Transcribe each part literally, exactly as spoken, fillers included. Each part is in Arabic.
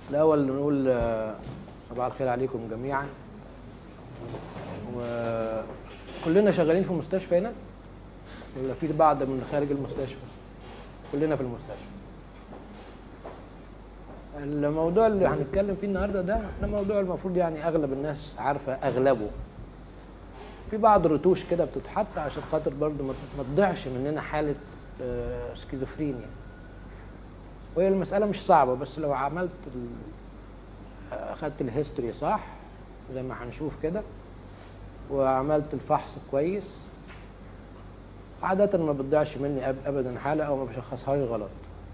الأول نقول آه، صباح الخير عليكم جميعا. وكلنا شغالين في مستشفى هنا ولا في بعض من خارج المستشفى؟ كلنا في المستشفى. الموضوع اللي هنتكلم فيه النهارده ده ده موضوع المفروض يعني أغلب الناس عارفة أغلبه. في بعض الرتوش كده بتتحط عشان خاطر برضه ما تضيعش مننا حالة آه، سكيزوفرينيا. وهي المسألة مش صعبة، بس لو عملت ال... أخدت الهيستوري صح زي ما هنشوف كده، وعملت الفحص كويس، عادة ما بتضيعش مني أبدا حالة أو ما بشخصهاش غلط.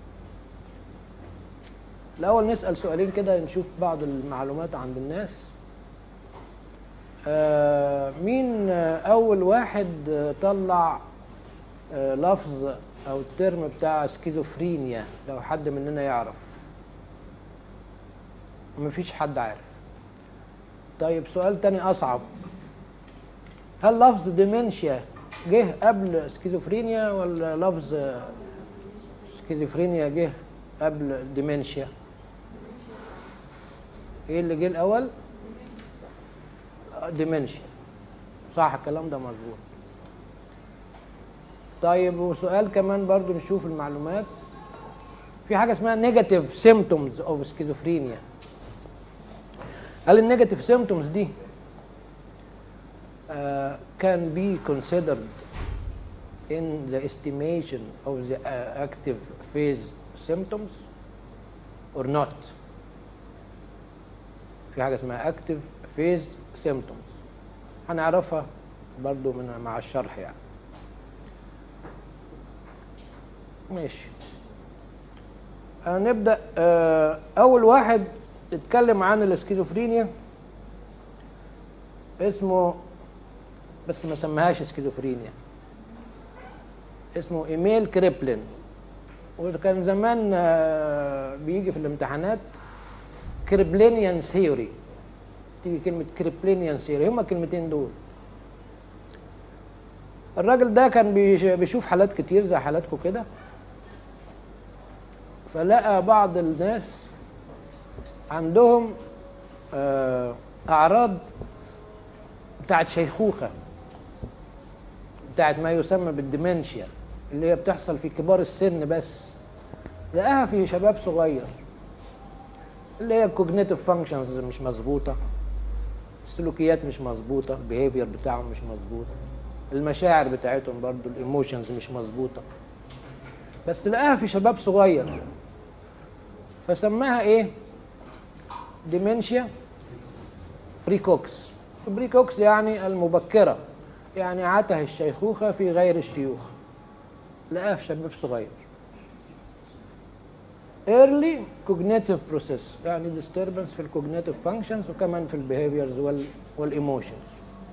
الأول نسأل سؤالين كده نشوف بعض المعلومات عند الناس. آه مين أول واحد طلع آه لفظ أو الترم بتاع سكيزوفرينيا؟ لو حد مننا يعرف. مفيش حد عارف. طيب سؤال تاني أصعب، هل لفظ ديمنشيا جه قبل سكيزوفرينيا ولا لفظ سكيزوفرينيا جه قبل ديمنشيا؟ ايه اللي جه الأول؟ ديمنشيا. صح، الكلام ده مظبوط. طيب وسؤال كمان برضو نشوف المعلومات. في حاجة اسمها نيجاتيف سيمبتومز اوف سكيزوفرينيا. هل النيجاتيف سيمبتومز دي uh, can be considered in the estimation of the uh, active phase symptoms or not؟ في حاجة اسمها active phase symptoms هنعرفها برضو من مع الشرح يعني. ماشي، هنبدأ. uh, أول واحد اتكلم عن السكيزوفرينيا اسمه، بس ما سماهاش سكيزوفرينيا، اسمه ايميل كريبلين. وكان زمان بيجي في الامتحانات كريبلينيان ثيوري، تيجي كلمة كريبلينيان ثيوري، هما الكلمتين دول. الراجل ده كان بيشوف حالات كتير زي حالاتكم كده، فلقى بعض الناس عندهم أعراض بتاعت شيخوخة، بتاعت ما يسمى بالديمنشيا، اللي هي بتحصل في كبار السن، بس لقاها في شباب صغير، اللي هي الكوجنيتيف فانكشنز مش مظبوطة، السلوكيات مش مظبوطة، البيهيفير بتاعهم مش مظبوط، المشاعر بتاعتهم برضو الايموشنز مش مظبوطة، بس لقاها في شباب صغير، فسماها ايه؟ ديمنشيا بريكوكس. بريكوكس يعني المبكرة، يعني عته الشيخوخة في غير الشيوخ، لقاها في شباب صغير. early cognitive process يعني disturbance في الكوجنيتيف functions وكمان في البيهيفيرز وال والايموشنز.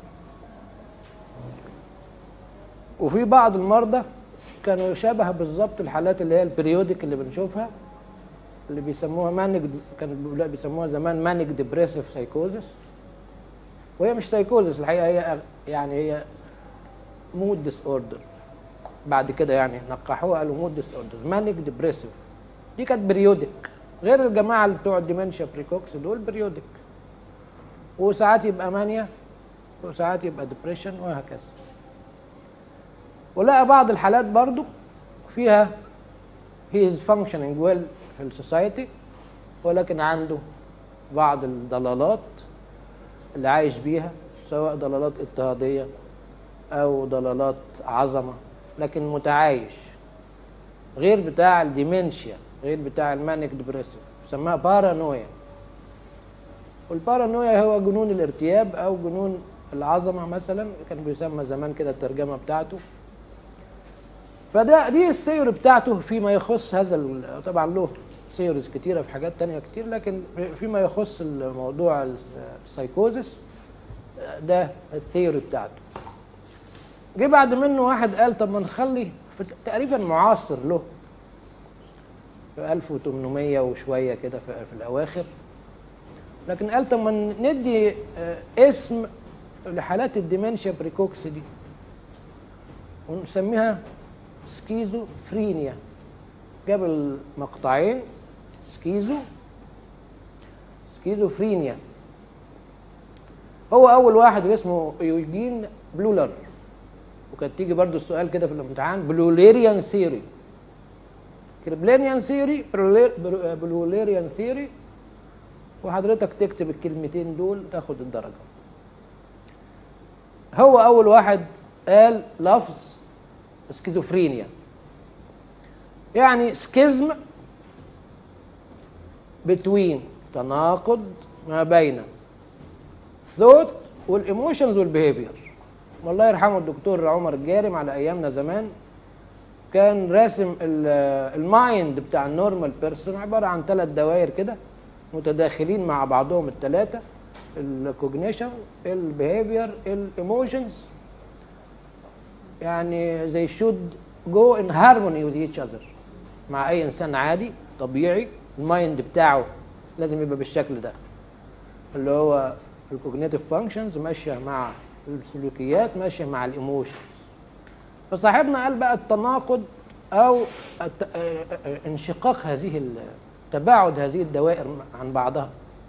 وفي بعض المرضى كانوا شبه بالظبط الحالات اللي هي البريودك اللي بنشوفها، اللي بيسموها مانيك، كانوا بيسموها زمان مانيك ديبريسيف سايكوزس، وهي مش سايكوزس الحقيقه، هي يعني هي مود ديس اوردر. بعد كده يعني نقحوها قالوا مود ديس اوردر، مانيك ديبريسيف. دي كانت بريودك، غير الجماعه اللي بتوع الديمنشيا بريكوكس دول بريودك، وساعات يبقى مانيا وساعات يبقى ديبريشن وهكذا. ولقى بعض الحالات برضو فيها he is functioning well في السوسايتي، ولكن عنده بعض الضلالات اللي عايش بيها، سواء ضلالات اضطهادية أو ضلالات عظمة، لكن متعايش، غير بتاع الديمنشيا، غير بتاع المانيك ديبريسيف، سماها بارانويا. والبارانويا هو جنون الارتياب أو جنون العظمة مثلا، كان بيسمى زمان كده الترجمة بتاعته. فده دي الثيوري بتاعته فيما يخص هذا، طبعا له ثيوريز كتيرة في حاجات تانية كتير، لكن فيما يخص الموضوع السايكوزس ده الثيوري بتاعته. جه بعد منه واحد قال طب ما نخلي تقريبا معاصر له في ألف وثمانمائة وشوية كده في, في الأواخر، لكن قال طب ما ندي اسم لحالات الديمنشيا بريكوكس دي ونسميها سكيزوفرينيا. جاب المقطعين سكيزو سكيزوفرينيا. هو اول واحد اسمه يوجين بلولر، وكانت تيجي برضو السؤال كده في الامتحان، بلوليريان ثيوري، كريبلينيان ثيوري، بلوليريان ثيوري، وحضرتك تكتب الكلمتين دول تاخد الدرجه. هو اول واحد قال لفظ سكيزوفرينيا، يعني سكيزم بتوين، تناقض ما بين ثوت والايموشنز والبيهيفير. والله يرحمه الدكتور عمر الجارم على ايامنا زمان كان راسم المايند بتاع النورمال بيرسون عباره عن ثلاث دوائر كده متداخلين مع بعضهم الثلاثه، الكوجنيشن، البيهيفير، الايموشنز، يعني زي should go in harmony with each other. مع اي انسان عادي طبيعي المايند بتاعه لازم يبقى بالشكل ده، اللي هو الكوجنيتيف فانكشنز ماشيه مع السلوكيات ماشيه مع الايموشنز. فصاحبنا قال بقى التناقض او انشقاق هذه تباعد هذه الدوائر عن بعضها،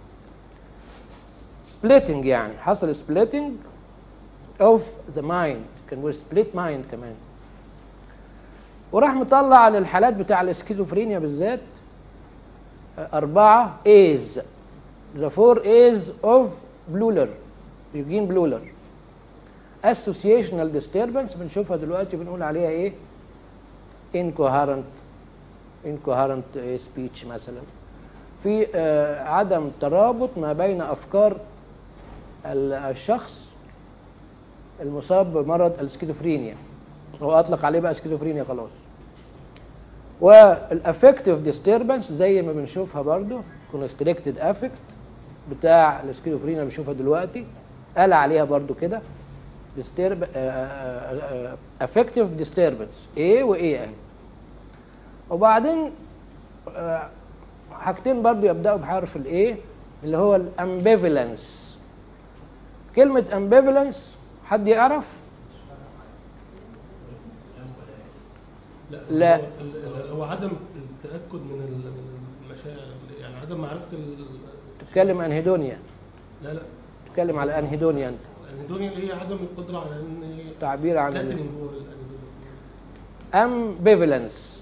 سبليتنج، يعني حصل سبليتنج اوف ذا مايند، كان بيقول سبليت مايند كمان. وراح مطلع للحالات بتاع الاسكيزوفرينيا بالذات أربعة A's، the four A's of بلولر، يوجين بلولر. associational disturbance بنشوفها دلوقتي بنقول عليها ايه؟ incoherent incoherent speech مثلا. في آه عدم ترابط ما بين أفكار الشخص المصاب بمرض السكيزوفرينيا، هو أطلق عليه بقى سكيزوفرينيا خلاص. والافكتيف ديستربنس زي ما بنشوفها برضو كونستريكتد افكت بتاع السكيزوفرينيا بنشوفها دلوقتي، قال عليها برضو كده ديسترب افكتيف ديستربنس ايه وايه اهي. وبعدين آه حاجتين برضو يبداوا بحرف الايه اللي هو الامبيفالنس. كلمه امبيفالنس حد يعرف؟ لا, لا. هو, هو عدم التاكد من المشاعر، يعني عدم معرفه ال... تتكلم انهيدونيا؟ لا لا تتكلم على انهيدونيا انت؟ الانهيدونيا اللي هي عدم القدره على ان تعبير عن الانهيدونيا. امبيفالنس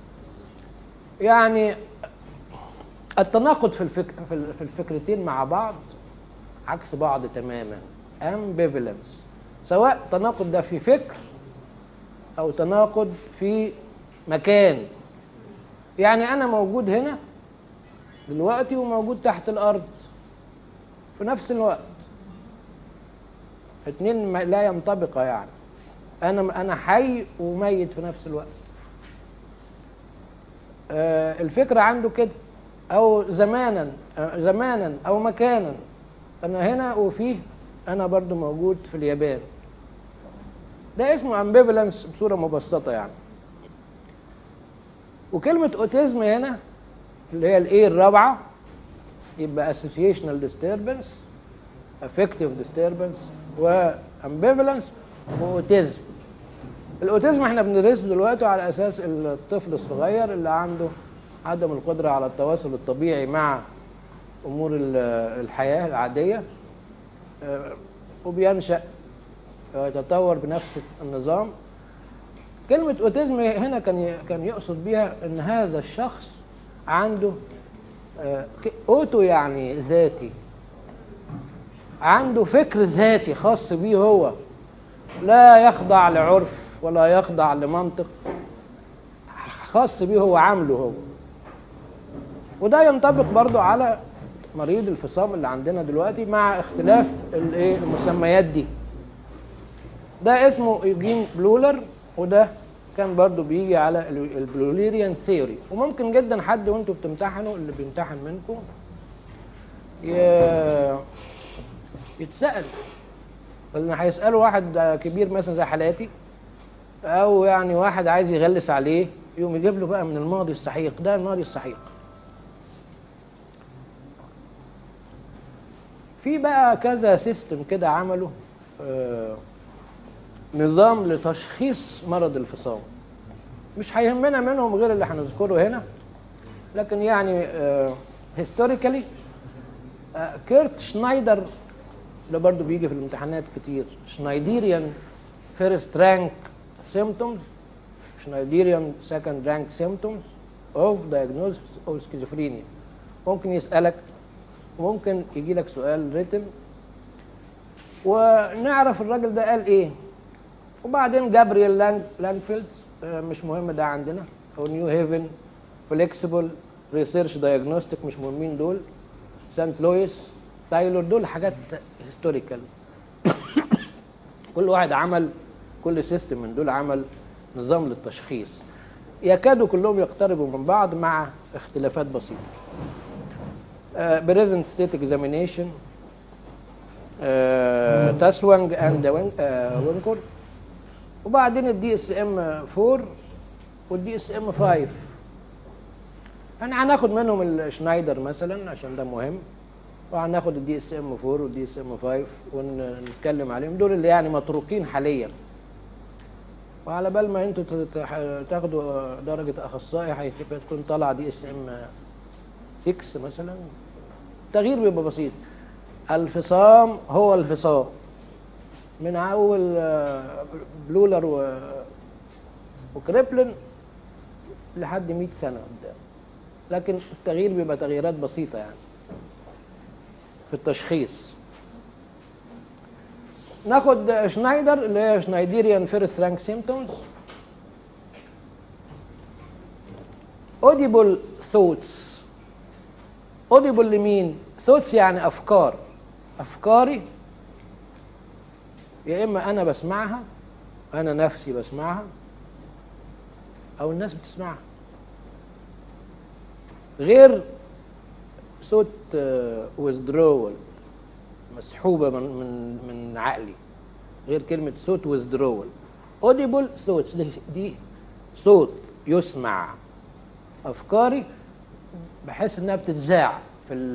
يعني التناقض في الفكر في الفكرتين مع بعض عكس بعض تماما. امبيفالنس سواء تناقض ده في فكر او تناقض في مكان، يعني انا موجود هنا دلوقتي وموجود تحت الارض في نفس الوقت، اتنين لا ينطبقا، يعني انا انا حي وميت في نفس الوقت. آه الفكره عنده كده، او زمانا آه زمانا او مكانا، انا هنا وفيه انا برضو موجود في اليابان. ده اسمه امبيفالنس بصوره مبسطه يعني. وكلمه اوتيزم هنا اللي هي الايه الرابعه يبقى associational disturbance، affective disturbance، وامبيفالنس، واوتيزم. الاوتيزم احنا بندرسه دلوقتي على اساس الطفل الصغير اللي عنده عدم القدره على التواصل الطبيعي مع امور الحياه العاديه، وبينشأ ويتطور بنفس النظام. كلمة اوتيزم هنا كان كان يقصد بيها ان هذا الشخص عنده اوتو يعني ذاتي، عنده فكر ذاتي خاص بيه هو، لا يخضع لعرف ولا يخضع لمنطق، خاص بيه هو، عامله هو. وده ينطبق برضو على مريض الفصام اللي عندنا دلوقتي مع اختلاف الايه المسميات دي. ده اسمه يوجين بلولر، وده كان برضو بيجي على البلوليريان ثيوري. وممكن جدا حد وانتوا بتمتحنوا اللي بيمتحن منكم يتسأل، لان هيسألوا واحد كبير مثلا زي حالاتي، او يعني واحد عايز يغلس عليه يقوم يجيب له بقى من الماضي السحيق. ده الماضي السحيق. في بقى كذا سيستم كده عملوا آه نظام لتشخيص مرض الفصام، مش هيهمنا منهم غير اللي هنذكره هنا، لكن يعني هيستوريكالي آه كيرت شنايدر ده برضو بيجي في الامتحانات كتير. شنايديريان فيرست رانك سيمبتومز، شنايديريان سكند رانك سيمبتومز اوف دايجنوستس اوف سكيزوفرينيا. ممكن يسألك، ممكن يجي لك سؤال ريتن ونعرف الراجل ده قال ايه. وبعدين جابرييل لانج لانجفيلد مش مهم ده عندنا، او نيو هيفن فليكسيبل ريسيرش دايجنوستيك مش مهمين دول. سانت لويس تايلور دول حاجات هيستوريكال. كل واحد عمل، كل سيستم من دول عمل نظام للتشخيص يكادوا كلهم يقتربوا من بعض مع اختلافات بسيطه. بريزنت ستيت اكزامينيشن تاسوانج اند وينكور. وبعدين الدي اس ام أربعة والدي اس ام خمسة. يعني هناخد منهم الشنايدر مثلا عشان ده مهم، وهناخد الدي اس ام أربعة والدي اس ام خمسة ونتكلم عليهم. دول اللي يعني متروكين حاليا. وعلى بال ما انتوا تاخدوا درجه اخصائي هتبقى تكون طالعه دي اس ام ستة مثلا. التغيير بيبقى بسيط. الفصام هو الفصام من اول بلولر و... وكريبلن لحد مئة سنه قدام، لكن التغيير بيبقى تغييرات بسيطه يعني في التشخيص. ناخد شنايدر اللي هي شنايديريان فيرست رانك سيمبتومز. اوديبل ثوتس. اوديبل لمين؟ ثوتس يعني افكار. افكاري يا اما انا بسمعها، انا نفسي بسمعها، او الناس بتسمعها. غير صوت withdrawal مسحوبه من من من عقلي، غير كلمه صوت withdrawal. audible صوت دي, دي صوت يسمع. افكاري بحس انها بتتذاع في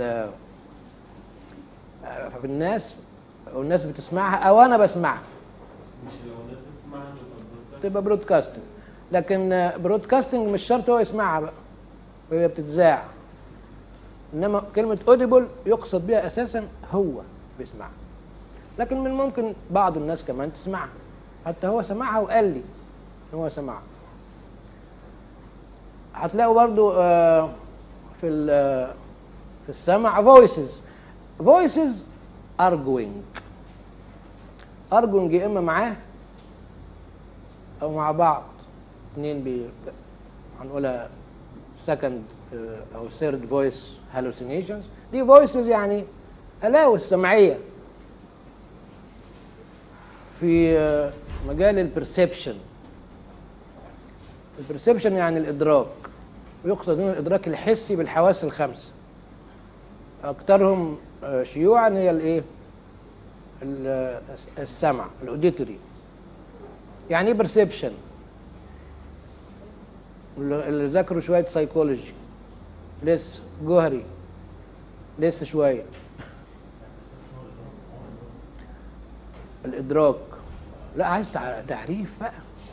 في الناس، او الناس بتسمعها او انا بسمعها. مش لو الناس بتسمعها تبقى برودكاستنج، لكن برودكاستنج مش شرط هو يسمعها بقى وهي بتتذاع. انما كلمه اوديبل يقصد بها اساسا هو بيسمعها، لكن من ممكن بعض الناس كمان تسمعها، حتى هو سمعها وقال لي ان هو سمعها. هتلاقوا برضو في في السمع فويسز. فويسز arguing arguing يا اما معاه او مع بعض، اثنين بي هنقولها second او third voice hallucinations. دي voices يعني هلاوس سمعيه في مجال البرسبشن. البرسبشن يعني الادراك، ويقصد هنا الادراك الحسي بالحواس الخمسه. اكثرهم شيوعا هي الايه؟ السمع، الاوديتوري. يعني ايه برسبشن؟ اللي ذاكروا شويه سايكولوجي لسه جوهري لسه شويه. الادراك لا عايز تعريف بقى.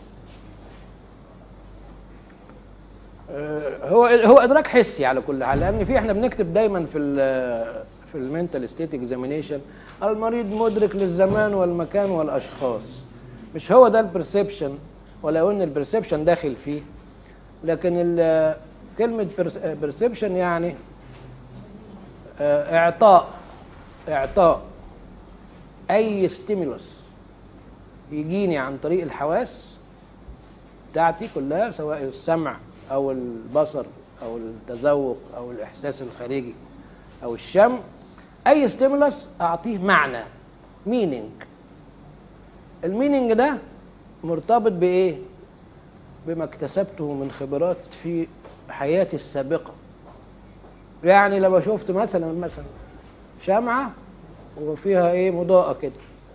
هو هو ادراك حسي على كل حال، لان في احنا بنكتب دايما في ال في المنتال ستيت اكزامينيشن المريض مدرك للزمان والمكان والاشخاص. مش هو ده البرسبشن، ولو ان البرسبشن داخل فيه، لكن كلمه برسبشن يعني اعطاء اعطاء اي ستيمولس يجيني عن طريق الحواس بتاعتي كلها، سواء السمع او البصر او التذوق او الاحساس الخارجي او الشم. اي ستيمولس اعطيه معنى، مينينج. المينينج ده مرتبط بايه؟ بما اكتسبته من خبرات في حياتي السابقه. يعني لما شفت مثلا مثلا شمعه وفيها ايه مضاءه كده،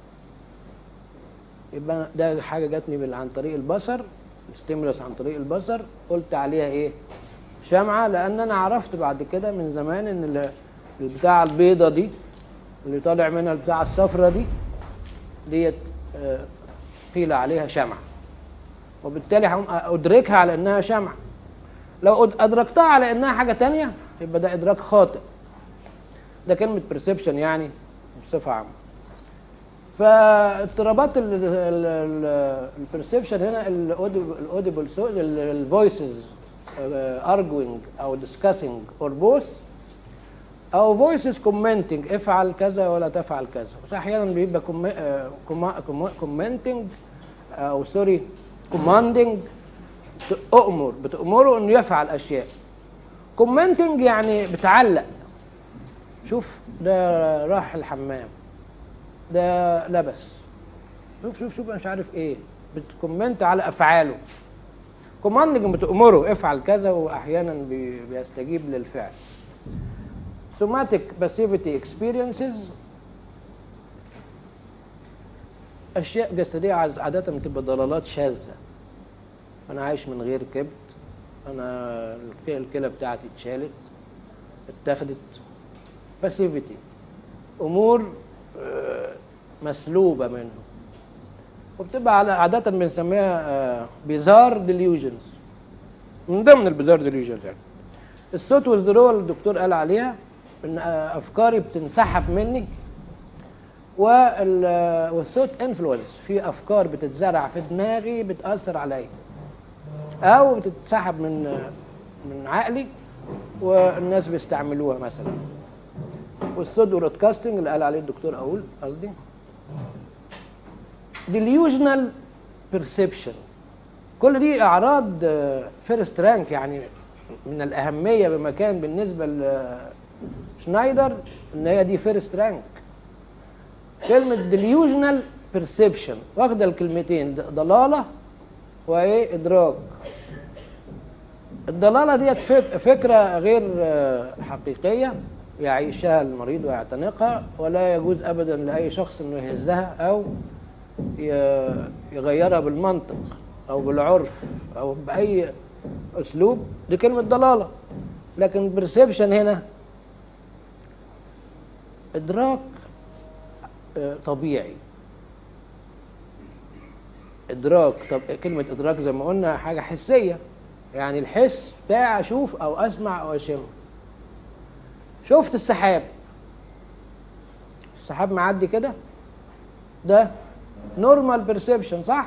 يبقى ده حاجه جاتني عن طريق البصر، ستيمولس عن طريق البصر، قلت عليها ايه؟ شمعه. لان انا عرفت بعد كده من زمان ان البتاعه البيضه دي اللي طالع منها البتاعه الصفرة دي ديت قيل عليها شمعه، وبالتالي هقوم ادركها على انها شمعه. لو ادركتها على انها حاجه تانية يبقى ده ادراك خاطئ. ده كلمه بيرسبشن يعني بصفه عامه. فاضطرابات البرسبشن هنا الاوديبل الفويسز arguing او discussing or both او voices commenting افعل كذا ولا تفعل كذا. بس احيانا بيبقى commenting او سوري commanding تؤمر بتأمره انه يفعل اشياء. commenting يعني بتعلق، شوف ده راح الحمام، ده لبس، شوف شوف شوف مش عارف ايه، بتكومنت على افعاله. كوماندنج بتأمره افعل كذا واحيانا بي بيستجيب للفعل. somatic passivity experiences اشياء جسديه عاده بتبقى ضلالات شاذه. انا عايش من غير كبد، انا الكلى بتاعتي اتشالت اتاخدت. passivity امور مسلوبه منه، وبتبقى عاده بنسميها بيزار ديليوجنز. من ضمن البيزار ديليوجنز يعني الصوت والذروه اللي الدكتور قال عليها، ان افكاري بتنسحب مني، والصوت انفلونس، في افكار بتتزرع في دماغي بتاثر عليا او بتتسحب من من عقلي والناس بيستعملوها مثلا. والصوت برودكاستنج اللي قال عليه الدكتور اقول قصدي delusional perception. كل دي اعراض فيرست رانك، يعني من الاهميه بمكان بالنسبه لشنايدر ان هي دي فيرست رانك. كلمه delusional perception واخده الكلمتين ضلاله وايه ادراك. الضلاله ديت فكره غير حقيقيه يعيشها المريض ويعتنقها، ولا يجوز ابدا لاي شخص انه يهزها او يغيرها بالمنطق او بالعرف او باي اسلوب. دي كلمه ضلاله. لكن برسبشن هنا ادراك طبيعي. ادراك طب كلمه ادراك زي ما قلنا حاجه حسيه، يعني الحس بتاع اشوف او اسمع او اشم. شفت السحاب، السحاب معدي كده، ده نورمال بيرسبشن صح؟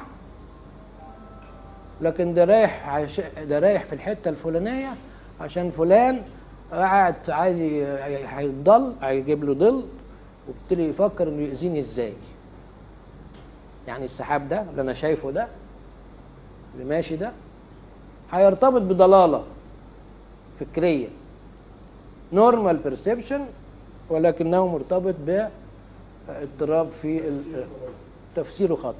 لكن ده رايح عش... ده رايح في الحته الفلانيه عشان فلان قاعد عايز هيضل هيجيب له ظل، وابتدي يفكر انه يأذيني ازاي. يعني السحاب ده اللي انا شايفه ده اللي ماشي ده هيرتبط بضلاله فكريه، نورمال بيرسبشن، ولكنه مرتبط باضطراب في تفسيره خاطئ.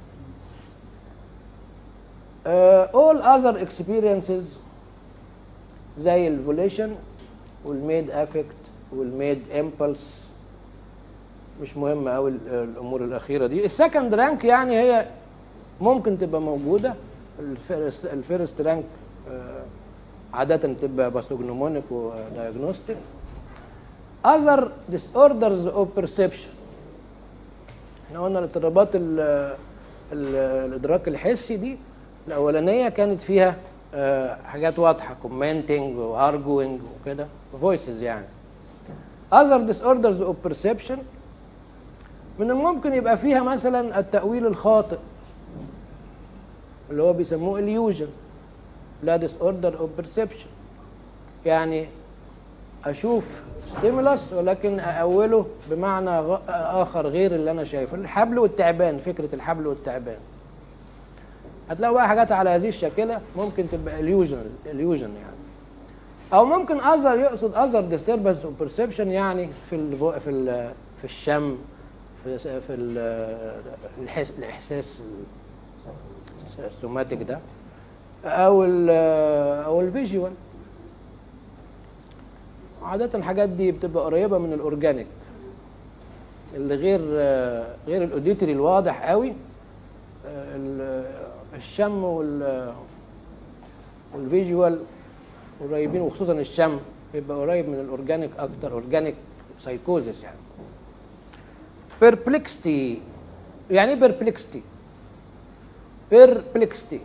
uh, all other experiences زي الفوليشن والميد افكت والميد امبلس مش مهمه قوي الامور الاخيره دي. السكند رانك يعني هي ممكن تبقى موجوده. الفيرست رانك uh, عادة تبقى باثوجنومونيك ودايجنوستيك. other disorders of perception احنا قلنا الاضطرابات الادراك الحسي دي الاولانيه كانت فيها حاجات واضحه commenting وarguing وكده voices يعني. other disorders of perception من الممكن يبقى فيها مثلا التأويل الخاطئ اللي هو بيسموه illusion، لا disorder of perception، يعني اشوف ستيمولاس ولكن اأوله بمعنى اخر غير اللي انا شايفه. الحبل والتعبان، فكره الحبل والتعبان هتلاقوا بقى حاجات على هذه الشكله ممكن تبقى illusion illusion يعني. او ممكن اذر يقصد اذر disturbance of perception يعني في ال في ال في الشم، في في الحس الاحساس السوماتيك ده، او ال او الفيجوال. عادة الحاجات دي بتبقى قريبة من الاورجانيك اللي غير غير الاوديتري الواضح قوي. الشم وال والفيجوال قريبين، وخصوصا الشم بيبقى قريب من الاورجانيك اكتر، اورجانيك سايكوزيس يعني. بيربلكستي يعني ايه بيربلكستي؟ بيربلكستي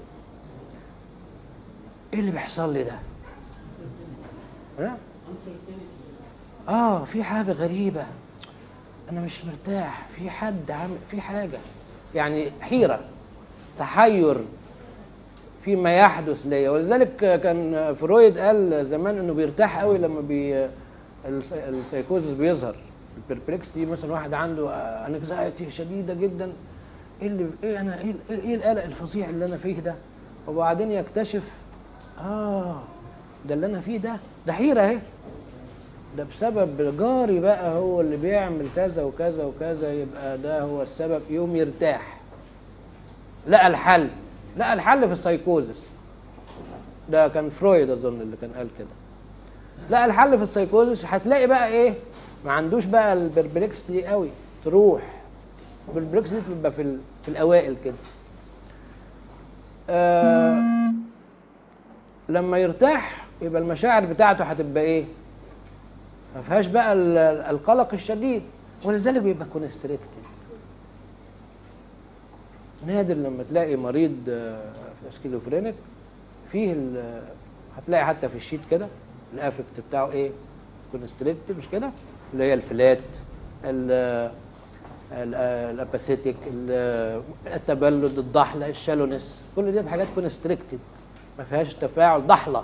ايه اللي بيحصل لي ده؟ ها؟ اه في حاجه غريبه، انا مش مرتاح، في حد عامل في حاجه، يعني حيره، تحير فيما يحدث ليا. ولذلك كان فرويد قال زمان انه بيرتاح قوي لما بي السايكوزس بيظهر، البربلكسيتي. مثلا واحد عنده انكزايتي شديده جدا، ايه اللي ايه انا ايه, إيه القلق الفظيع اللي انا فيه ده، وبعدين يكتشف اه ده اللي انا فيه ده ده حيره اهي، ده بسبب جاري بقى هو اللي بيعمل كذا وكذا وكذا، يبقى ده هو السبب، يوم يرتاح. لقى الحل، لقى الحل في السايكوزس. ده كان فرويد اظن اللي كان قال كده. لقى الحل في السايكوزس. هتلاقي بقى ايه، ما عندوش بقى البربلكسيتي قوي، تروح البربلكسيتي تبقى في في الاوائل كده. آه لما يرتاح يبقى المشاعر بتاعته هتبقى ايه، ما فيهاش بقى القلق الشديد، ولذلك بيبقى كونستريكتد. نادر لما تلاقي مريض سكيزوفرينيك فيه هتلاقي حتى في الشيت كده الافكت بتاعه ايه، كونستريكتد، مش كده، اللي هي الفلات، الاباسيتيك، التبلد، الضحله، الشالونس، كل دي حاجات كونستريكتد ما فيهاش تفاعل، ضحله.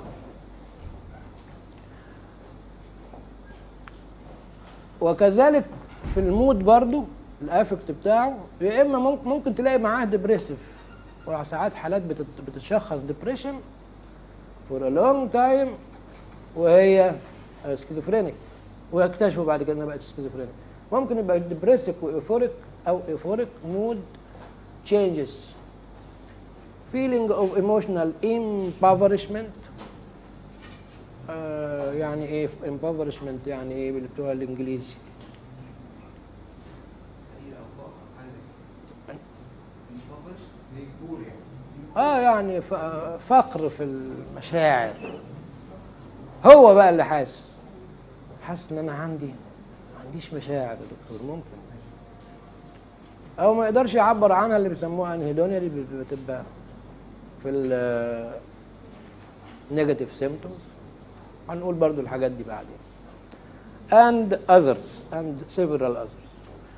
وكذلك في المود برضو الافكت بتاعه، يا اما ممكن, ممكن تلاقي معاه ديبريسيف، وساعات حالات بتتشخص ديبريشن فور ا لونج تايم وهي سكيزوفرينيك، ويكتشفوا بعد كده انها بقت سكيزوفرينيك. ممكن يبقى ديبريسيف وايفوريك او ايفوريك مود تشينجز، feeling of emotional impoverishment. آه يعني ايه impoverishment؟ يعني ايه بتوع الانجليزي؟ اه يعني فقر في المشاعر. هو بقى اللي حاسس حاسس ان انا عندي ما عنديش مشاعر يا دكتور، ممكن، او ما يقدرش يعبر عنها، اللي بيسموها انهيدونيا، اللي بتبقى في النيجاتيف سيمبتومز. هنقول برضو الحاجات دي بعدين. and others and several others.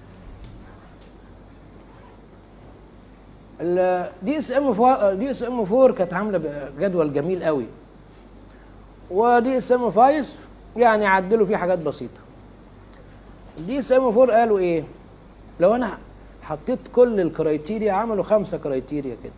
الدي اس ام دي اس ام أربعة كانت عامله جدول جميل قوي، ودي اس ام خمسة يعني عدلوا فيه حاجات بسيطه. الدي اس ام أربعة قالوا ايه، لو انا حطيت كل الكرايتيريا، عملوا خمسه كرايتيريا كده،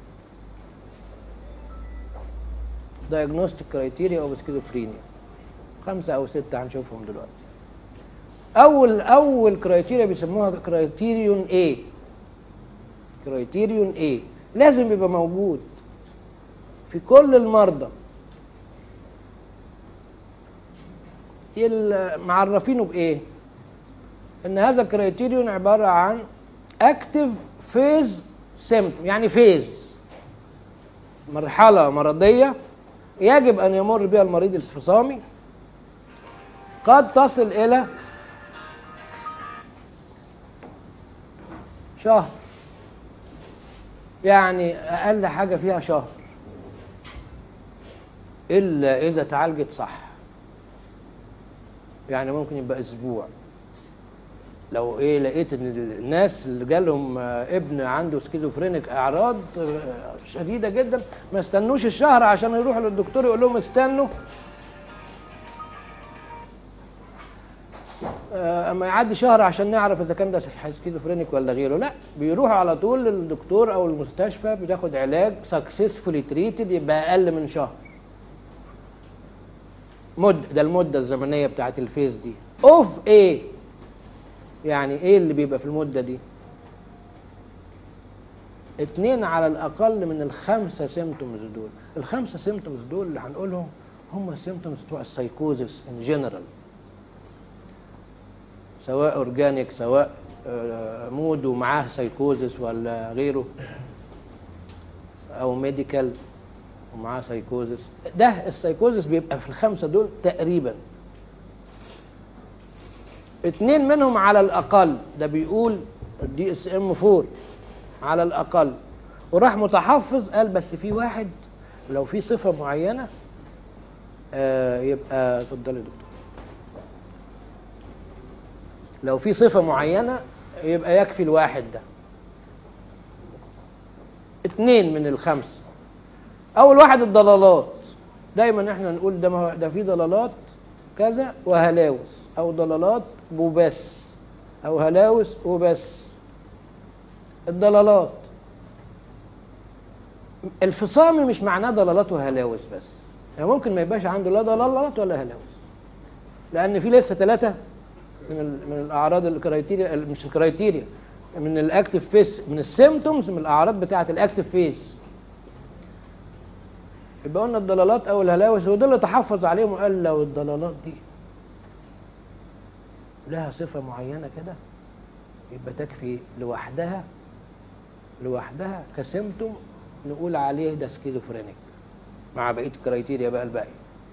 diagnostic criteria of schizophrenia، خمسه او سته هنشوفهم دلوقتي. اول اول كرايتيريا بيسموها كرايتيريون A. كرايتيريون A لازم يبقى موجود في كل المرضى، معرفينه بايه، ان هذا الكرايتيريون عباره عن اكتيف فيز سيمبتوم، يعني فيز، مرحله مرضيه يجب ان يمر بها المريض الانفصامي، قد تصل الى شهر، يعني اقل حاجه فيها شهر، الا اذا اتعالجت صح، يعني ممكن يبقى اسبوع. لو ايه لقيت ان الناس اللي جالهم ابن عنده سكيزوفرينيك اعراض شديده جدا، ما استنوش الشهر عشان يروحوا للدكتور يقول لهم استنوا اما يعدي شهر عشان نعرف اذا كان ده سكيزوفرينيك ولا غيره. لا، بيروحوا على طول للدكتور او المستشفى، بتاخد علاج سكسسفولي تريتد، يبقى اقل من شهر. مد ده المده الزمنيه بتاعت الفيز دي. اوف ايه يعني ايه اللي بيبقى في المده دي؟ اتنين على الاقل من الخمسه سيمتومز دول. الخمسه سيمتومز دول اللي هنقولهم هم السيمتومز بتوع السايكوزس ان جنرال، سواء اورجانيك، سواء مود ومعاه سايكوزس ولا غيره، او ميديكال ومعاه سايكوزس. ده السايكوزس بيبقى في الخمسه دول تقريبا. اتنين منهم على الاقل، ده بيقول الدي اس ام أربعة على الاقل، وراح متحفظ قال بس في واحد لو في صفه معينه آه يبقى اتفضل يا دكتور. لو في صفة معينة يبقى يكفي الواحد ده. اتنين من الخمسة. أول واحد الضلالات، دايما احنا نقول ده ما ده في ضلالات كذا وهلاوس، أو ضلالات وبس، أو هلاوس وبس. الضلالات الفصامي مش معناه ضلالات وهلاوس بس، يعني ممكن ما يبقاش عنده لا ضلالات ولا هلاوس، لأن في لسه ثلاثة من من الأعراض الكرايتيريا، مش الكرايتيريا، من الأكتيف فيس، من السيمتومز، من الأعراض بتاعة الأكتيف فيس. يبقى قلنا الضلالات أو الهلاوس، ودول اللي تحفظ عليهم وقال لو الضلالات دي لها صفة معينة كده يبقى تكفي لوحدها لوحدها كسيمتوم نقول عليه ده سكيزوفرينيك، مع بقية الكرايتيريا بقى الباقي.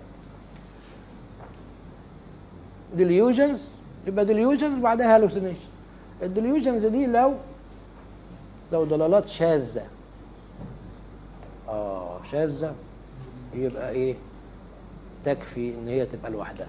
ديليوجنز يبقى ديليوجنز بعدها هالوسينيشن. الديليوجنز دي لو لو ضلالات شاذة، اه شاذة، يبقى ايه تكفي ان هي تبقى لوحدها.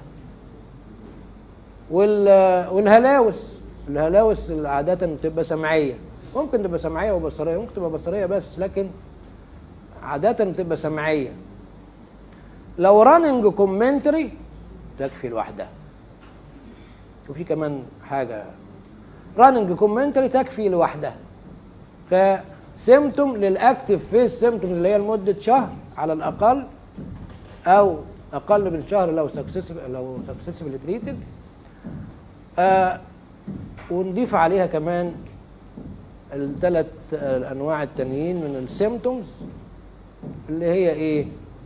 وال والهلاوس الهلاوس عادة بتبقى سمعية، ممكن تبقى سمعية وبصرية، ممكن تبقى بصرية بس، لكن عادة بتبقى سمعية. لو راننج كومنتري تكفي لوحدها. وفي كمان حاجة راننج كومنتري تكفي لوحدها كسيمتوم للاكتيف فيس سيمتوم اللي هي لمدة شهر على الأقل، أو أقل من شهر لو سكسسفل لو سكسسفل تريتد. آه ونضيف عليها كمان الثلاث الأنواع التانيين من السيمتومز اللي هي إيه؟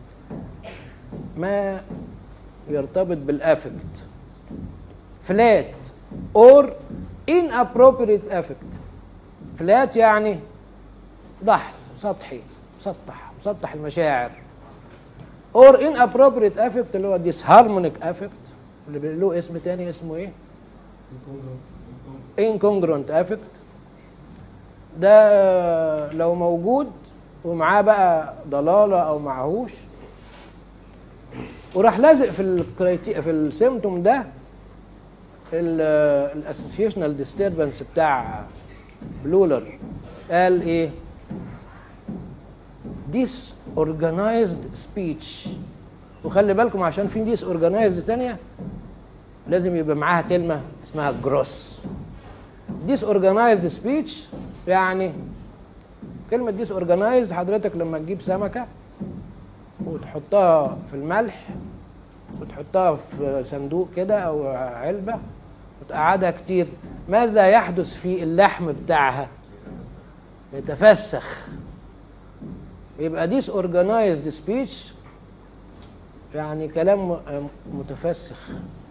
ما يرتبط بالأفكت، فلات or inappropriate affect. فلات يعني ضحك، سطحي، مسطح مسطح المشاعر. or inappropriate affect اللي هو disharmonic affect اللي له اسم تاني اسمه ايه؟ incongruent affect. ده لو موجود ومعاه بقى ضلالة او معهوش وراح لازق في الكريتي في السيمتوم ده الاسوسيشنال ديستربنس بتاع بلولر، قال ايه؟ disorganized speech. وخلي بالكم عشان في disorganized ثانيه لازم يبقى معاها كلمه اسمها gross. disorganized speech يعني كلمه disorganized، حضرتك لما تجيب سمكه وتحطها في الملح وتحطها في صندوق كده او علبه وتقعدها كتير، ماذا يحدث في اللحم بتاعها؟ يتفسخ. يبقى disorganized speech يعني كلام متفسخ.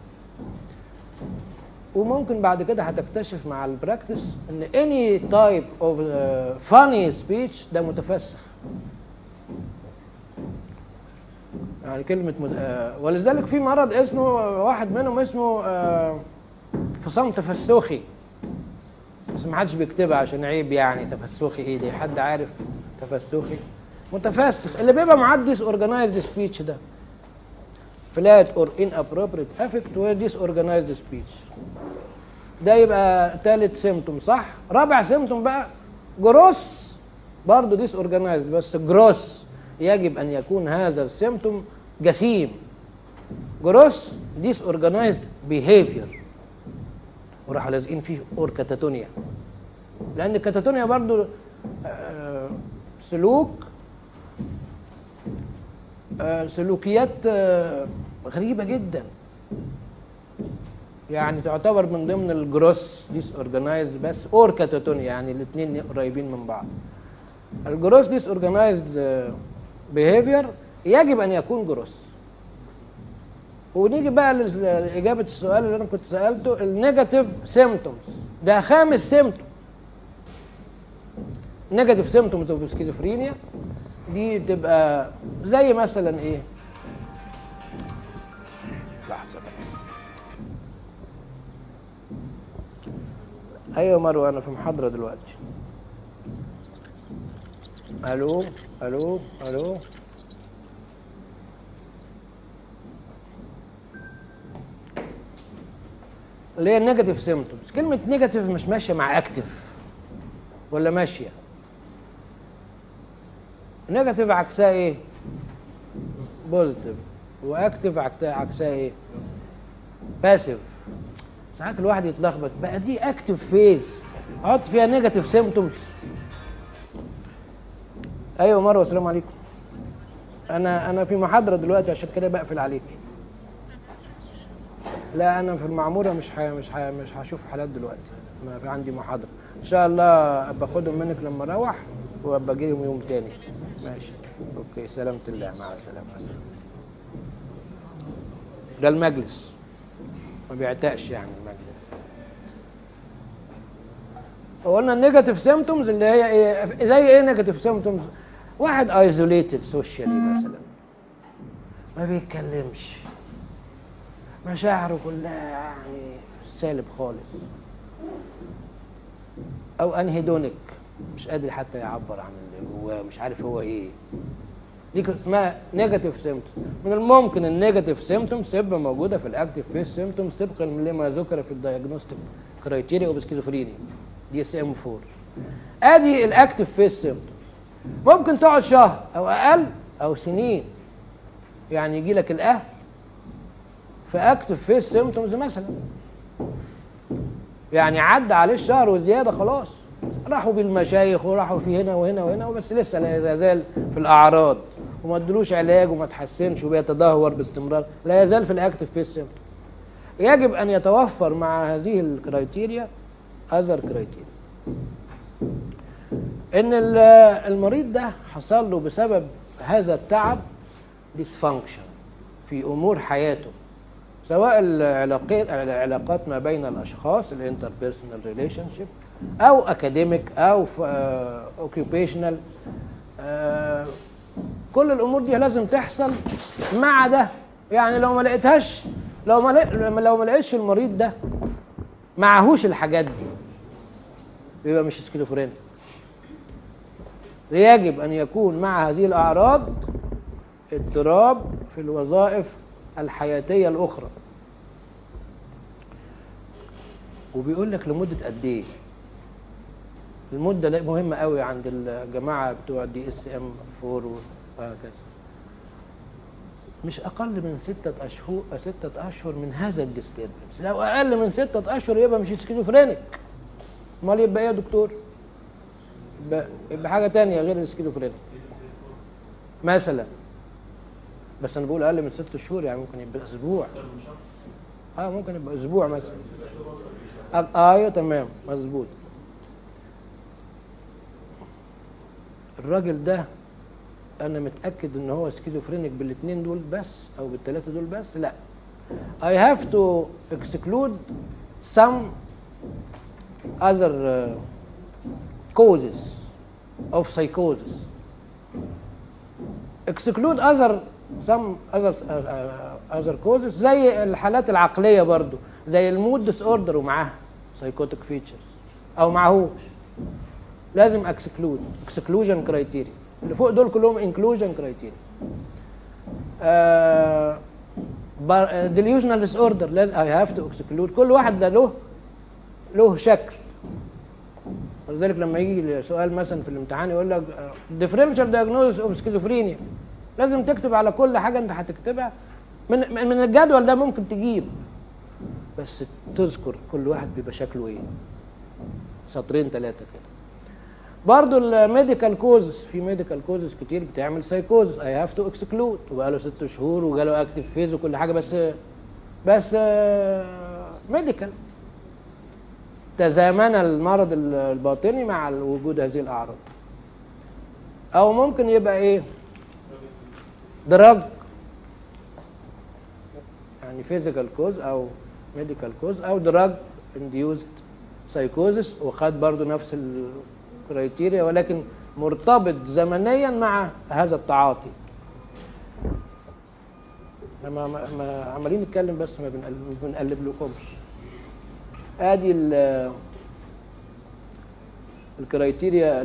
وممكن بعد كده هتكتشف مع البراكتس ان any type of funny speech ده متفسخ. يعني كلمة مد... آه ولذلك في مرض اسمه، واحد منهم اسمه آه فصام تفسخي، بس ما حدش بيكتبها عشان عيب يعني. تفسخي ايه دي؟ حد عارف تفسخي؟ متفسخ اللي بيبقى معاه disorganized speech ده. flat or inappropriate affect و disorganized speech. ده يبقى ثالث سيمتوم صح؟ رابع سيمتوم بقى جروس، برضه disorganized بس جروس. يجب أن يكون هذا السيمتوم جسيم. جروس disorganized behavior. وراح لازقين فيه اور كاتاتونيا، لأن الكاتاتونيا برضو آه سلوك آه سلوكيات آه غريبة جدا، يعني تعتبر من ضمن الجروس disorganized بس اور كاتاتونيا، يعني الاثنين قريبين من بعض. الجروس disorganized behavior يجب أن يكون جروس. ونيجي بقى لإجابة السؤال اللي أنا كنت سألته، النيجاتيف سيمتومز. ده خامس سيمتوم. نيجاتيف سيمتومز اوف سكيزوفرينيا دي بتبقى زي مثلا إيه؟ لحظة بقى. أيوة مروة أنا في محاضرة دلوقتي. ألو ألو ألو اللي هي النيجاتيف سيمبتومز. كلمه نيجاتيف مش ماشيه مع اكتف ولا ماشيه؟ نيجاتيف عكسها ايه؟ بوزيتيف. واكتف عكسها عكسها ايه؟ باسيف. ساعات الواحد يتلخبط بقى دي اكتف فيز احط فيها نيجاتيف سيمبتومز. ايوه مروه السلام عليكم. انا انا في محاضره دلوقتي عشان كده بقفل عليك. لا انا في المعموره مش ح... مش ح... مش هشوف حالات دلوقتي، ما في عندي محاضره ان شاء الله. باخدهم منك لما اروح وابقى اجي لهم يوم تاني. ماشي اوكي سلامة الله مع السلامه. ده المجلس ما بيعتقش يعني المجلس. قلنا النيجاتيف سيمبتومز اللي هي ايه؟ زي ايه نيجاتيف سيمبتومز؟ واحد ايزوليتد سوشيالي مثلا، ما بيتكلمش، مشاعره كلها يعني سالب خالص، او انهيدونيك مش قادر حتى يعبر عن اللي جواه، مش عارف هو ايه. دي اسمها نيجاتيف سيمبتومز. من الممكن النيجاتيف سيمبتومز تبقى موجوده في الاكتيف فيس سيمبتومز طبقا لما ذكر في الدايجنوستيك كرايتيريا اوف سكيزوفرينيا دي اس ام أربعة. ادي الاكتيف فيس سيمبتومز. ممكن تقعد شهر او اقل او سنين، يعني يجي لك الاهل في اكتيف فيس سيمبتومز مثلا، يعني عدى عليه الشهر وزياده خلاص، راحوا بالمشايخ وراحوا في هنا وهنا وهنا وبس لسه لا يزال في الاعراض وما ادلوش علاج وما تحسنش وبيتدهور باستمرار، لا يزال في الاكتيف فيس سيمبتومز. يجب ان يتوفر مع هذه الكرايتيريا اذر كرايتيريا. ان المريض ده حصل له بسبب هذا التعب ديسفانكشن في امور حياته، سواء العلاقات العلاقات ما بين الاشخاص الانتربيرسونال ريليشن شيب، او اكاديميك او اوكيوبيشنال. كل الامور دي لازم تحصل مع ده. يعني لو ما لقيتهاش، لو ما لو ما لقيتش المريض ده معهوش الحاجات دي يبقى مش سكيزوفرينيا. يجب ان يكون مع هذه الاعراض اضطراب في الوظائف الحياتيه الاخرى. وبيقول لك لمده قد ايه؟ المده دي مهمه قوي عند الجماعه بتوع دي اس ام أربعة وهكذا. مش اقل من ستة اشهر ستة اشهر من هذا الديستربنس. لو اقل من ستة اشهر يبقى مش سكيزوفرينيك. امال يبقى ايه يا دكتور؟ يبقى, يبقى حاجه ثانيه غير السكيزوفرينيك مثلا. بس انا بقول اقل من ست شهور، يعني ممكن يبقى اسبوع. اه ممكن يبقى اسبوع مثلا. اه ايوه تمام مظبوط. الراجل ده انا متاكد ان هو سكيزوفرينيك بالاثنين دول بس او بالثلاثه دول بس؟ لا. I have to exclude some other uh, causes of psychosis. exclude other some other uh, other causes زي الحالات العقليه برضو، زي المود ديس اوردر ومعاها psychotic features او معهوش. لازم exclude exclusion criteria. اللي فوق دول كلهم inclusion criteria. uh, delusional disorder لازم I have to exclude. كل واحد ده له له شكل. ولذلك لما يجي سؤال مثلا في الامتحان يقول لك differential diagnosis of schizophrenia، لازم تكتب على كل حاجه انت هتكتبها من من الجدول ده. ممكن تجيب بس تذكر كل واحد بيبقى شكله ايه، سطرين ثلاثه كده. برضو الميديكال كوزز، في ميديكال كوزز كتير بتعمل سايكوزز اي هاف تو اكسكلود، وبقى له ست شهور وجاله اكتيف فيز وكل حاجه، بس بس ميديكال. تزامن المرض الباطني مع وجود هذه الاعراض. او ممكن يبقى ايه؟ دراج، يعني فيزيكال كوز او ميديكال كوز، او دراج انديوزد سايكوزس، وخد برضو نفس الكرايتيريا ولكن مرتبط زمنيا مع هذا التعاطي. ما ما عمالين نتكلم بس ما بنقلب لكمش. ادي الكرايتيريا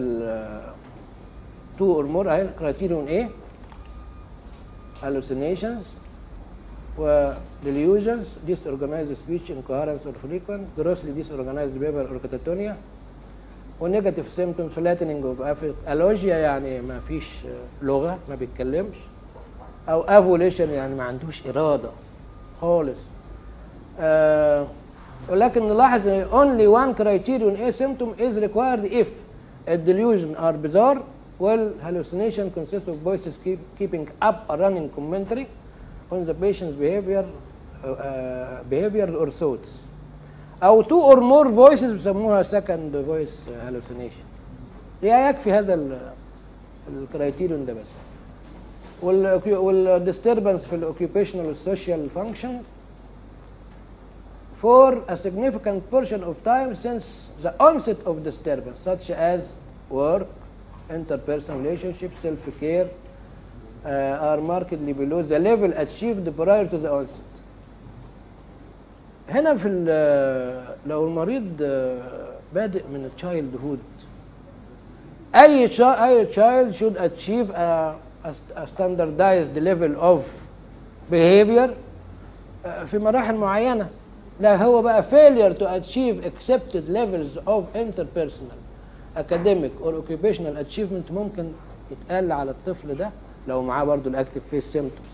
تو اور مور اهي. كرايتيريون ايه؟ hallucinations و delusions, disorganized speech, incoherence or frequent, grossly disorganized behavior or catatonia, و negative symptoms, flattening of affect, allogia يعني ما فيش لغة ما بيتكلمش، أو avolition يعني ما عندوش إرادة خالص. آه ولكن نلاحظ ان only one criterion A symptom is required if a delusion are bizarre, well hallucination consists of voices keep, keeping up a running commentary on the patient's behavior uh, behavior or thoughts, أو two or more voices بيسموها second voice hallucination. يعني يكفي هذا الكرايتيريون ده بس. وال disturbance في ال occupational social functions for a significant portion of time since the onset of disturbance, such as work, interpersonal relationships, self-care, uh, are markedly below the level achieved prior to the onset. هنا في لو المريض بادئ من childhood, أي أي child should achieve a, a standardized level of behavior في مراحل معينة. لا هو بقى failure to achieve accepted levels of interpersonal, academic or occupational achievement ممكن يتقال على الطفل ده لو معاه برضو الاكتيف فيس symptoms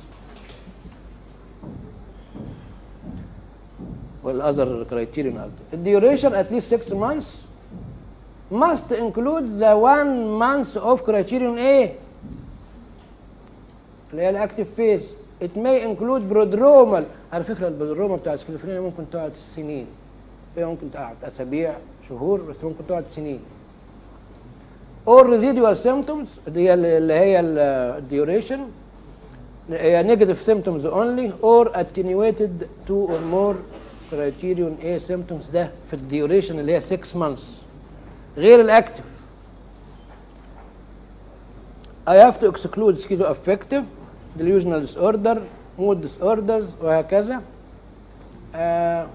والother criterion. The duration at least six months must include the one month of criterion A اللي هي الاكتيف فيس. It may include prodromal. على فكرة البرودروما بتاع السكيزوفرينيا ممكن تقعد سنين، هي ممكن تقعد أسابيع شهور بس ممكن تقعد سنين. Or residual symptoms دي اللي هي ال duration هي negative symptoms only or attenuated two or more criterion A symptoms ده في ال duration اللي هي six months غير الأكتف. I have to exclude schizoaffective, delusional disorder, mood disorders وهكذا. آه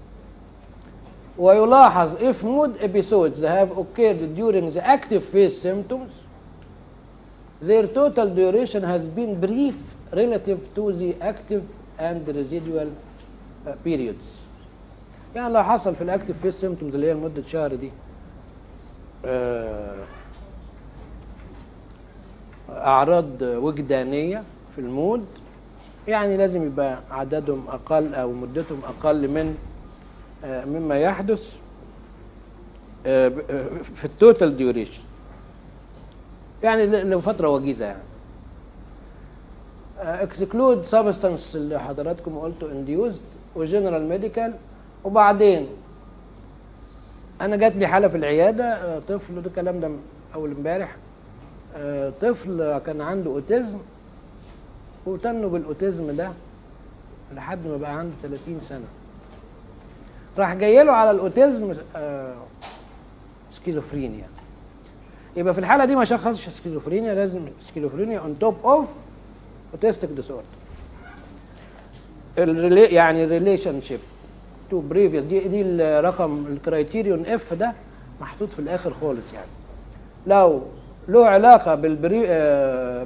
ويلاحظ if mood episodes have occurred during the active phase symptoms, their total duration has been brief relative to the active and residual uh, periods. يعني لو حصل في الاكتيف فيس symptoms اللي هي لمدة شهر دي آه أعراض وجدانية في المود، يعني لازم يبقى عددهم أقل أو مدتهم أقل من آه مما يحدث آه في التوتال ديوريشن، يعني لفترة وجيزة. يعني اكسكلود سبستانس اللي حضراتكم قلتوا انديوزد وجنرال ميديكال. وبعدين أنا جات لي حالة في العيادة آه طفل، ده الكلام ده أول امبارح، آه طفل كان عنده اوتيزم وتنوا بالاوتيزم ده لحد ما بقى عنده ثلاثين سنة. راح جاي له على الاوتيزم آه سكيزوفرينيا. يبقى في الحالة دي ما شخصش سكيزوفرينيا، لازم سكيزوفرينيا on top of autistic disorder. الريلي يعني ريليشن شيب تو بريفيوس دي دي الرقم الكرايتيريون اف ده محطوط في الاخر خالص. يعني لو له علاقة بالبري آه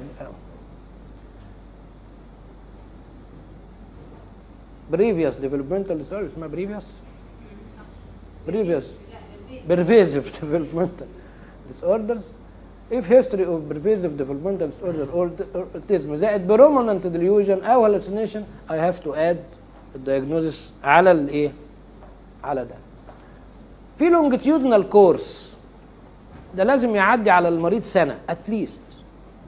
previous developmental disorder اسمها previous previous pervasive developmental disorders. if history of pervasive developmental disorder or autism زائد predominant delusion أو hallucination I have to add diagnosis على الإيه؟ على ده. في longitudinal course ده لازم يعدي على المريض سنة at least.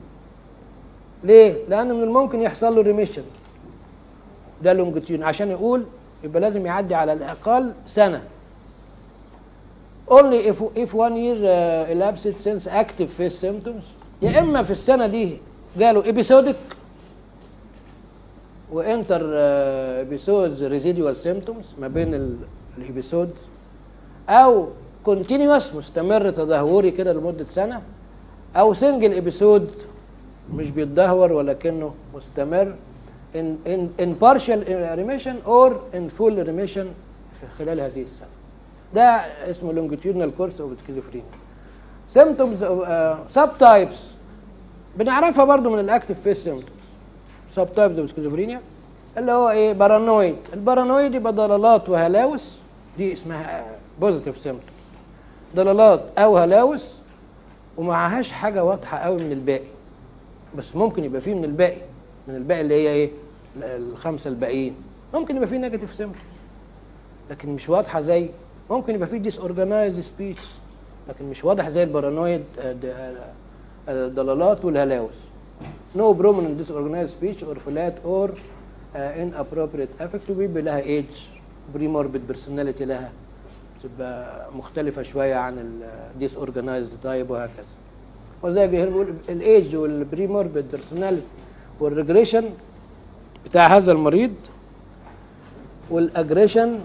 ليه؟ لأن من الممكن يحصل له ريميشن ده لونجيتيود، عشان يقول يبقى لازم يعدي على الأقل سنة. only if if one year uh, elapsed since active phase symptoms. يا إما في السنة دي جاله episodic وانتر episodes residual symptoms ما بين الابيسودز، أو continuous مستمر تدهوري كده لمدة سنة، أو single episode مش بيتدهور ولكنه مستمر in in in partial remission or in full remission في خلال هذه السنة. ده اسمه longitudinal course of schizophrenia. symptoms of uh, subtypes بنعرفها برضو من الاكتيف فيس symptoms. subtypes of schizophrenia اللي هو ايه؟ بارانويد. البارانويد يبقى ضلالات وهلاوس، دي اسمها بوزيتيف سيمبتوم، ضلالات او هلاوس ومعهاش حاجه واضحه قوي من الباقي، بس ممكن يبقى فيه من الباقي، من الباقي اللي هي ايه؟ الخمسه الباقيين، ممكن يبقى فيه نيجاتيف سيمبتوم لكن مش واضحه، زي ممكن يبقى فيه ديس اورجانايزد سبيتش لكن مش واضح زي البارانويد الضلالات والهلاوس. نو بروميننت ديس اورجانايزد سبيتش اور فلات اور ان ابروبريت افكت، وبيبقى لها ايدج، بري موربيد بيرسوناليتي لها بتبقى مختلفه شويه عن الديس اورجانايزد تايب وهكذا. وزي ما بيقول الايدج والبري موربيد بيرسوناليتي والريجريشن بتاع هذا المريض والاجريشن.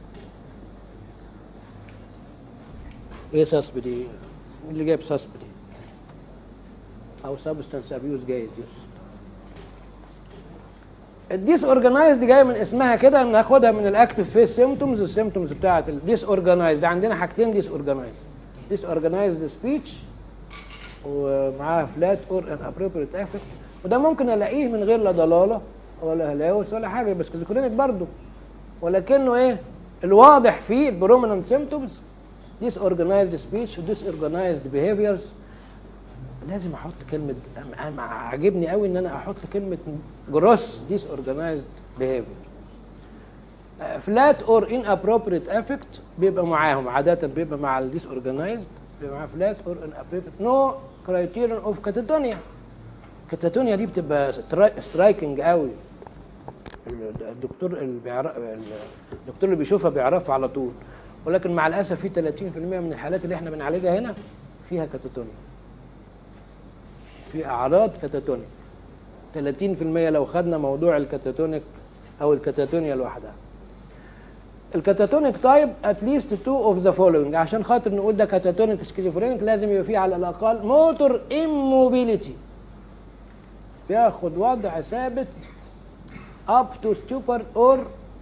ايه ساسب دي؟ مين اللي جايب ساسب دي؟ او سبستانس ابيوز جايز يوز. الديس اورجانايزد جايه من اسمها كده، بناخدها من الاكتف فيس سيمتومز. السيمتومز بتاعت الديس اورجانايزد عندنا حاجتين ديس اورجانايزد، ديس اورجانايزد سبيتش ومعاها فلات اور ان ابروبريت افكت، وده ممكن الاقيه من غير لا ضلاله ولا هلاوس ولا حاجه، بس سكيزوفرينيك برضه، ولكنه ايه الواضح فيه البروميننت سيمتومز ديس اورجانايزد سبيتش وديس اورجانايزد بيهيفيرز. لازم احط كلمه، عاجبني قوي ان انا احط كلمه جروس ديس اورجانايزد بيهيفير. فلات اور ان ابروبريت افكت بيبقى معاهم عاده، بيبقى مع الديس اورجانايزد بيبقى معاه فلات اور ان ابروبريت. نو كرايتيريون اوف كاتاتونيا. الكاتاتونيا دي بتبقى سترايكنج قوي، الدكتور اللي بيعرف الدكتور اللي بيشوفها بيعرفها على طول، ولكن مع الاسف في ثلاثين بالمئة من الحالات اللي احنا بنعالجها هنا فيها كاتاتونيا، في اعراض كاتاتونيك. ثلاثين بالمئة لو خدنا موضوع الكاتاتونيك او الكاتاتونيا لوحدها. الكاتاتونيك تايب اتليست تو اوف ذا فولوينج، عشان خاطر نقول ده كاتاتونيك سكيزوفرينيك لازم يبقى فيه على الاقل موتور اموبيليتي، بياخد وضع ثابت up to stupor or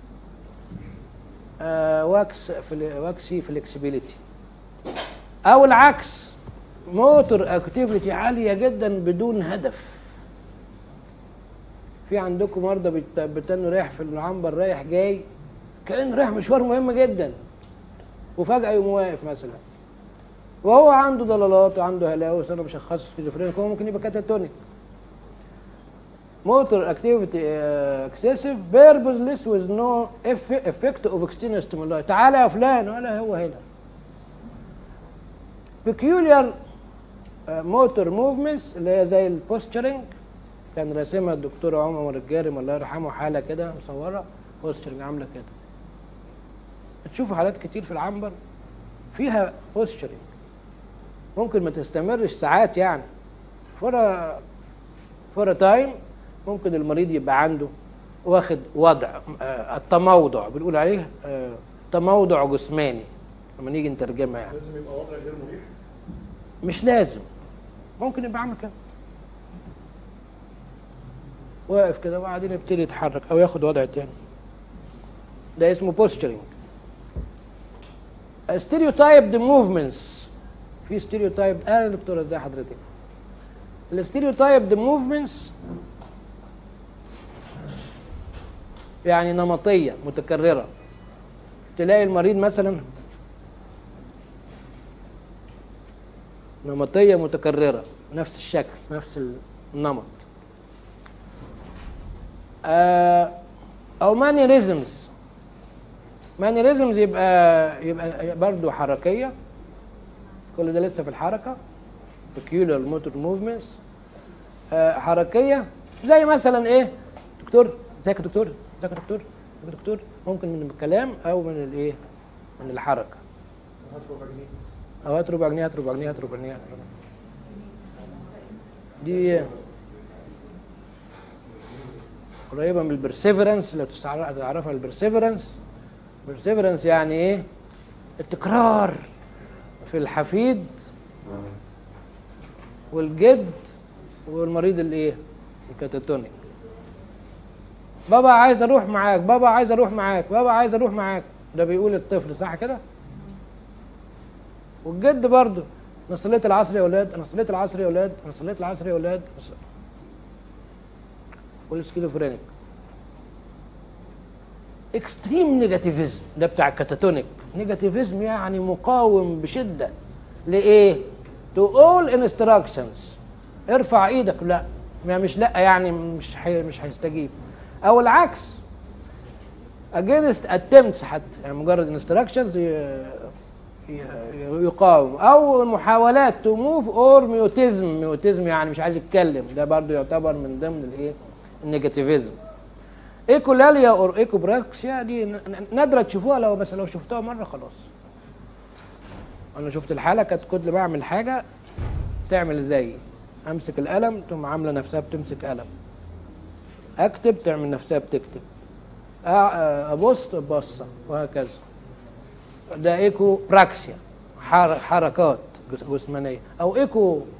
واكس واكسي فلكسبيليتي، او العكس موتور اكتيفيتي عاليه جدا بدون هدف. في عندكم مرضى بتنوا رايح في العنبر رايح جاي كأنه رايح مشوار مهم جدا وفجأة يقوم واقف مثلا، وهو عنده ضلالات وعنده هلاوس، انا بشخصه سكيزوفرينيك، هو ممكن يبقى كاتاتونيك. موتور اكتيفيتي اكسسيف بيربوزلس ويز نو افكت اوف اكسترنال ستيمولاي. تعالى يا فلان، ولا هو هنا. peculiar موتور موفمنتس اللي هي زي البوستشرنج، كان راسمها الدكتور عمر الجارم الله يرحمه، حاله كده مصوره بوستشرنج عامله كده. بتشوفوا حالات كتير في العنبر فيها بوستشرنج، ممكن ما تستمرش ساعات يعني، فور فور تايم ممكن المريض يبقى عنده واخد وضع آه التموضع، بنقول عليه آه تموضع جسماني لما نيجي نترجمها. يعني لازم يبقى وضع غير مريح؟ مش لازم، ممكن يبقى عامل كده واقف كده وبعدين يبتدي يتحرك او ياخد وضع تاني، ده اسمه بوستشرنج. ستيريوتايب موفمنتس، في ستيريوتايب. اهلا يا دكتوره، ازي حضرتك؟ الستيريوتايب موفمنتس يعني نمطيه متكرره، تلاقي المريض مثلا نمطيه متكرره، نفس الشكل نفس النمط، آه او مانيريزمز. مانيريزمز يبقى يبقى برضه حركيه، كل ده لسه في الحركه. peculiar motor movements آه حركيه، زي مثلا ايه دكتور، ازيك يا دكتور، ازيك يا دكتور، ازيك يا دكتور، ممكن من الكلام او من الايه، من الحركه. هات ربع جنيه، او هات ربع جنيه، هات ربع جنيه، هات ربع جنيه، هات ربع جنيه. دي قريبه من البرسيفرنس، لو تعرفها البرسيفرنس. البرسيفرنس يعني ايه؟ التكرار في الحفيد والجد والمريض الايه، الكاتاتونيك. بابا عايز اروح معاك، بابا عايز اروح معاك، بابا عايز اروح معاك، ده بيقول الطفل، صح كده؟ والجد برضه، انا صليت العصر يا ولاد، انا صليت العصر يا ولاد، انا صليت العصر يا ولاد. والسكيزوفرينيك اكستريم نيجاتيفيزم ده بتاع الكاتاتونيك. نيجاتيفيزم يعني مقاوم بشده لايه؟ تو اول انستراكشنز. ارفع ايدك، لا يعني مش لا يعني مش حي مش هيستجيب. او العكس against attempts حتى، يعني مجرد انستراكشنز يقاوم. او محاولات تو موف اور ميوتيزم. ميوتيزم يعني مش عايز يتكلم، ده برضو يعتبر من ضمن الايه؟ النيجاتيفيزم. ايكولاليا اور ايكوبراكسيا دي نادره تشوفوها، لو بس لو شفتوها مره خلاص. انا شفت الحاله كانت كل ما اعمل حاجه تعمل زي امسك القلم تقوم عامله نفسها بتمسك قلم، اكتب تعمل نفسها بتكتب، ابص تبصه، وهكذا. ده ايكو براكسيا، حركات جسمانيه. او ايكو